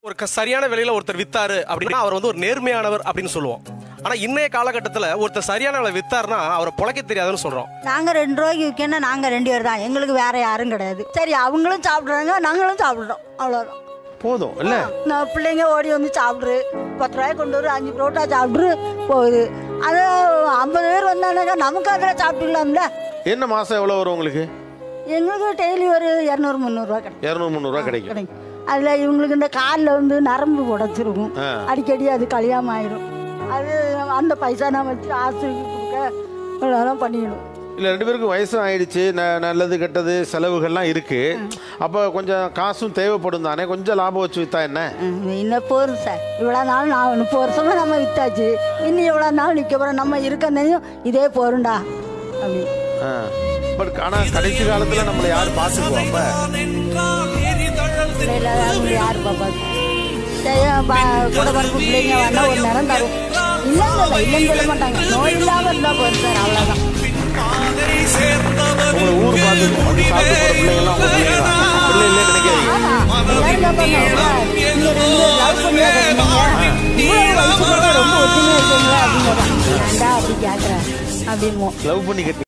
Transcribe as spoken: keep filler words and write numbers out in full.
ஒரு சரியான விலையில ஒருத்தர் வித்தாரு அப்படின்னா அவர் வந்து ஒரு நேர்மையானவர் அப்படின்னு சொல்லுவோம். ஆனா இன்னைய காலகட்டத்துல ஒருத்தர் சரியான விலை வித்தாருன்னா அவரை பொழைக்க தெரியாதுன்னு சொல்றோம். நாங்க ரெண்டு ரூபாய்க்கு விற்கணும், நாங்க ரெண்டு பேர் தான், எங்களுக்கு வேற யாரும் கிடையாது. சரி, அவங்களும் சாப்பிடுறாங்க, நாங்களும் சாப்பிடுறோம், அவ்வளவுதான். போதும் இல்ல. நான் பிள்ளைங்க ஓடி வந்து சாப்பிடுரு, பத்து ரூபாய் கொண்டு வரும், அஞ்சு புரோட்டா சாப்பிட்ரு போகுது. அது ஐம்பது பேர் வந்தானாக்கா நமக்கு அதில் சாப்பிட்டுக்கலாம்ல. என்ன மாசம் எவ்வளவு வரும் உங்களுக்கு? எங்களுக்கு டெய்லி ஒரு இரநூறு முந்நூறுரூவா கிடைக்கும். இரநூறு முந்நூறுரூவா கிடைக்கும். கிடைக்கும். அதில் இவங்களுக்கு இந்த காலில் வந்து நரம்பு உடச்சிருக்கும், அடிக்கடி அது கழியாமல் ஆயிரும். அது அந்த பைசா நான் வச்சு ஆஸ்பத்திரிக்கு கொடுக்க இதெல்லாம் பண்ணிடணும். இல்லை, ரெண்டு பேருக்கும் வயசும் ஆயிடுச்சு, ந நல்லது கெட்டது செலவுகள்லாம் இருக்கு. அப்போ கொஞ்சம் காசும் தேவைப்படும் தானே, கொஞ்சம் லாபம் வச்சு விற்றா என்ன? இன்னும் போதும் சார், இவ்வளோ நாள் நான் முப்பது வருஷமாக நம்ம விற்றாச்சு, இன்னும் இவ்வளோ நாள் நிற்க போகிறோம், நம்ம இருக்கனையும் இதே போருண்டா அப்படி. ஆ, பட் ஆனால் கடைசி காலத்தில் நம்மளை யார் பார்த்துக்குவோம்? அப்போ யார் பாப்பா கூட பருப்பு பிள்ளைங்க வந்தா ஒரு நேரம் தரும். இல்லைன்னு சொல்ல இல்லைன்னு சொல்ல மாட்டாங்க, நோய் இல்லாமல் இருந்தால் போதும் சார், அவ்வளோதான். உங்களை ஊர் பார்த்துக்குவோம், அது சாப்பிட்டு போகிற பிள்ளைங்களாம் உங்கள் பிள்ளைங்க தான், பிள்ளை இல்லைன்னு நினைக்காதீங்க. நீங்க ரெண்டு லவ் பண்ணியா கட்டினீங்க, இவ்வளவு வயசு ரொம்ப ஒத்துமையா இருக்கீங்களா அப்படிங்கிறதா, ஏன்டா அப்படி கேட்குறேன் அப்படின்னு லவ் பண்ணி கட்டி